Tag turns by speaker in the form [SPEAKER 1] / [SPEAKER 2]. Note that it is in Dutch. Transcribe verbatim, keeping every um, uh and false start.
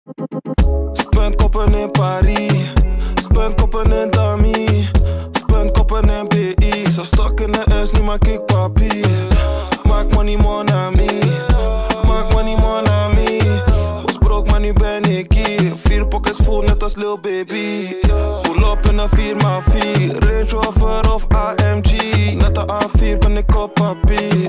[SPEAKER 1] Spend koppen in Paris, spend koppen in Dami, spend koppen in B I. Zo stak in de S, nu maak ik papier. Maak money mon ami, maak money mon ami. Was broke maar nu ben ik hier. Vier pockets vol net als Lil Baby. Pull up in een vier maar vier, Range Rover of A M G. Net de A vier ben ik op papier.